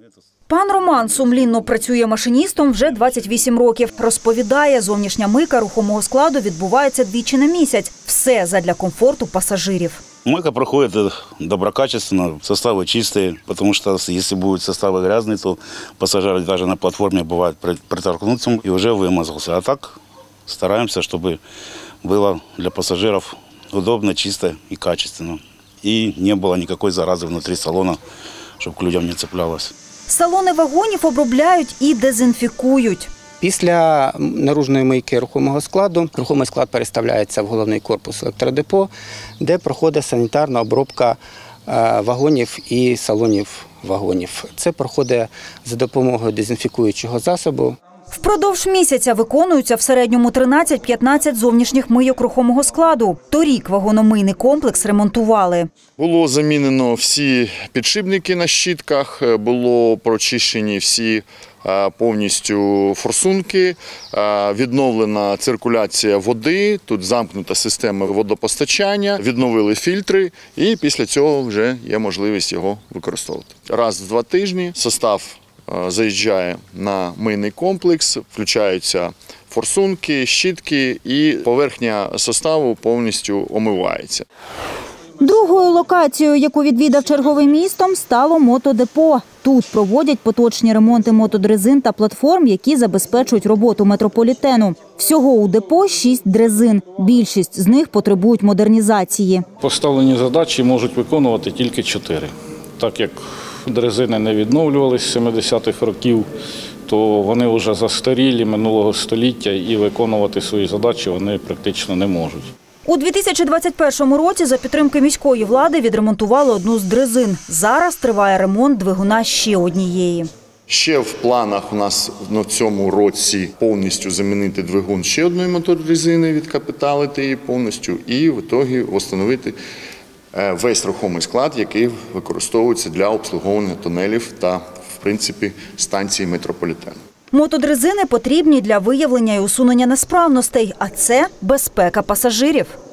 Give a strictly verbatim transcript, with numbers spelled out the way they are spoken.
Пан Роман сумлінно працює машиністом вже двадцять вісім років. Розповідає, зовнішня мийка рухомого складу відбувається двічі на місяць. Все задля комфорту пасажирів. Мойка проходит доброкачественно, составы чистые, потому что если будут составы грязные, то пассажир даже на платформе бывает притолкнуться и уже вымазался. А так стараемся, чтобы было для пассажиров удобно, чисто и качественно. И не было никакой заразы внутри салона, чтобы к людям не цеплялось. Салони вагонів обробляють і дезінфікують. Після наружної мийки рухомого складу рухомий склад переставляється в головний корпус електродепо, де проходить санітарна обробка вагонів і салонів вагонів. Це проходить за допомогою дезінфікуючого засобу. Впродовж місяця виконуються в середньому тринадцять-п'ятнадцять зовнішніх мийок рухомого складу. Торік вагономийний комплекс ремонтували. Було замінено всі підшипники на щітках, було прочищені всі повністю форсунки, відновлена циркуляція води, тут замкнута система водопостачання, відновили фільтри і після цього вже є можливість його використовувати. Раз в два тижні состав заїжджає на мийний комплекс, включаються форсунки, щітки і поверхня составу повністю омивається. Другою локацією, яку відвідав черговий містом, стало мотодепо. Тут проводять поточні ремонти мотодрезин та платформ, які забезпечують роботу метрополітену. Всього у депо шість дрезин. Більшість з них потребують модернізації. Поставлені задачі можуть виконувати тільки чотири. Так як дрезини не відновлювалися з сімдесятих років, то вони вже застарілі минулого століття і виконувати свої задачі вони практично не можуть. У дві тисячі двадцять першому році за підтримки міської влади відремонтували одну з дрезин. Зараз триває ремонт двигуна ще однієї. Ще в планах у нас на цьому році повністю замінити двигун ще одної мотордрезини, відкапіталити її повністю і в ітогі встановити весь рухомий склад, який використовується для обслуговування тунелів та, в принципі, станції метрополітену. Мотодрезини потрібні для виявлення і усунення несправностей, а це безпека пасажирів.